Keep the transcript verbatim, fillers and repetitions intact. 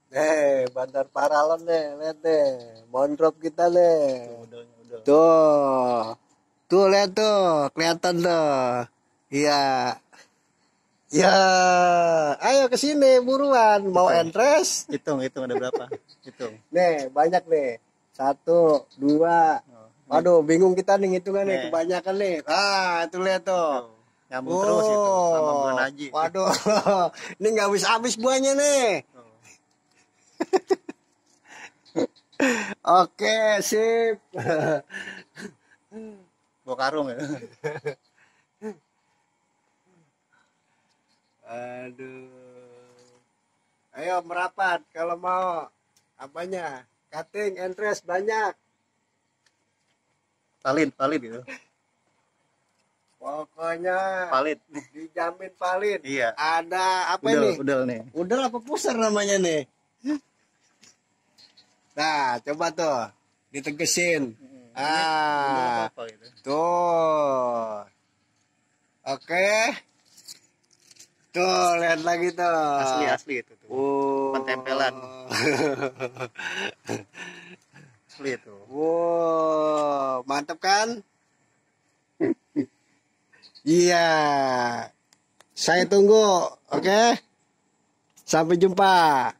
Eh, Bandar Paralon nih, lihat deh. Mondrop kita nih. Udahnya udah. Tuh. Tuh lihat tuh, kelihatan tuh. Iya. Ya, ayo ke sini buruan. Mau Hitung. entres? Hitung, hitung ada berapa? Hitung. Nih, banyak nih. Satu, dua. Oh, Waduh, bingung kita nih hitungan nih, Nih. kebanyakan nih. Ah, itu lihat tuh. tuh. Nyambung terus itu sama bulan haji. Waduh, ini nggak habis-habis buahnya nih. Tuh. Oke, sip. Bawa karung ya. Aduh. Ayo merapat kalau mau. Apanya? Cutting, interest banyak. Valid, valid gitu. Pokoknya Valid. dijamin valid. Iya. Ada apa Udel, ini? udel nih. Udel apa pusar namanya nih? Nah, coba tuh ditegesin. Hmm, Ah, apa gitu. tuh. Oke. Tuh, lihat lagi tuh. Asli asli itu tuh. Oh. Bukan tempelan. Asli itu. Wow, mantap kan? Iya. Saya tunggu, oke? Sampai jumpa.